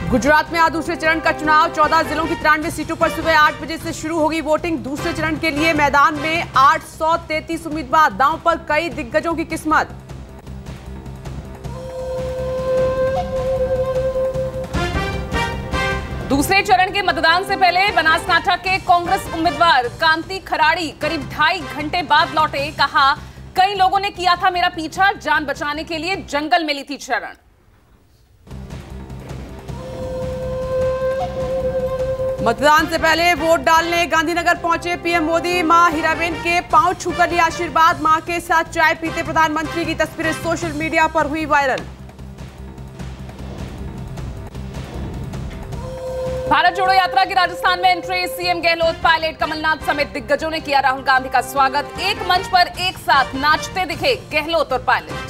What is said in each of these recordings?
गुजरात में आज दूसरे चरण का चुनाव। 14 जिलों की 93 सीटों पर सुबह 8 बजे से शुरू होगी वोटिंग। दूसरे चरण के लिए मैदान में 833 उम्मीदवार। दांव पर कई दिग्गजों की किस्मत। दूसरे चरण के मतदान से पहले बनासकांठा के कांग्रेस उम्मीदवार कांति खराड़ी करीब 2.5 घंटे बाद लौटे। कहा, कई लोगों ने किया था मेरा पीछा, जान बचाने के लिए जंगल में ली थी शरण। मतदान से पहले वोट डालने गांधीनगर पहुंचे पीएम मोदी। मां हीराबेन के पांव छूकर लिया आशीर्वाद। मां के साथ चाय पीते प्रधानमंत्री की तस्वीरें सोशल मीडिया पर हुई वायरल। भारत जोड़ो यात्रा की राजस्थान में एंट्री। सीएम गहलोत, पायलट कमलनाथ समेत दिग्गजों ने किया राहुल गांधी का स्वागत। एक मंच पर एक साथ नाचते दिखे गहलोत और पायलट।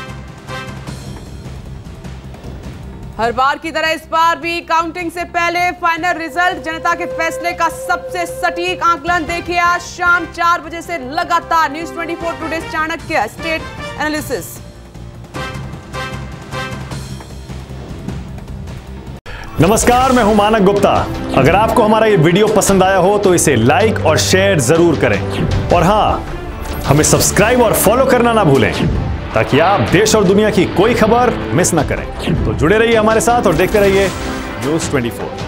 हर बार की तरह इस बार भी काउंटिंग से पहले फाइनल रिजल्ट। जनता के फैसले का सबसे सटीक आकलन देखिए आज शाम 4 बजे से लगातार news 24 today Chanakya state analysis. नमस्कार, मैं हूं मानक गुप्ता। अगर आपको हमारा ये वीडियो पसंद आया हो तो इसे लाइक और शेयर जरूर करें। और हां, हमें सब्सक्राइब और फॉलो करना ना भूलें ताकि आप देश और दुनिया की कोई खबर मिस ना करें। तो जुड़े रहिए हमारे साथ और देखते रहिए न्यूज 24।